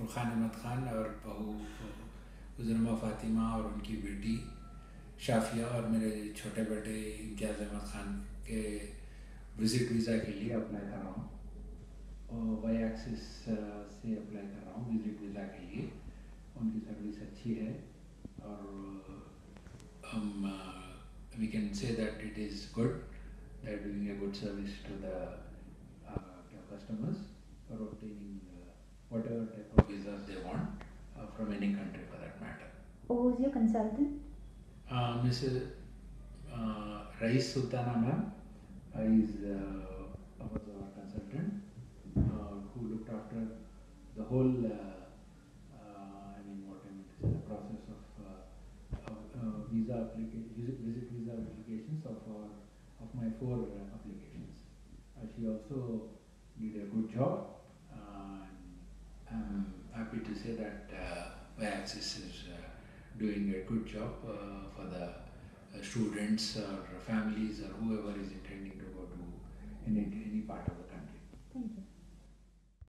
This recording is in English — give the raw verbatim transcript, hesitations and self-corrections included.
फुरखान अहमद ख़ान और बहू उज़रमा फ़ातिमा और उनकी बेटी शाफिया और मेरे छोटे बेटे इम्तियाज़ अहमद ख़ान के विज़िट वीज़ा के लिए अप्लाई कर रहा हूँ और वाई एक्सिस से अप्लाई कर रहा हूँ विज़िट वीज़ा के लिए। उनकी सर्विस अच्छी है और हम we can say that it is good, they are doing a good service to the uh, customers for obtaining uh, whatever type of visas they want uh, from any country for that matter. Who is your consultant? Uh, Missus Uh, Rais Sultana ma'am uh, is uh, was our consultant uh, who looked after the whole uh, uh, I mean what I mean to say, the process of uh, uh, visa application, visit, visit visa applications of our of my four uh, applications. Uh, she also did a good job. Uh, I'm happy to say that uh, Y Axis is uh, doing a good job uh, for the uh, students or families or whoever is intending to go to any, any part of the country. Thank you.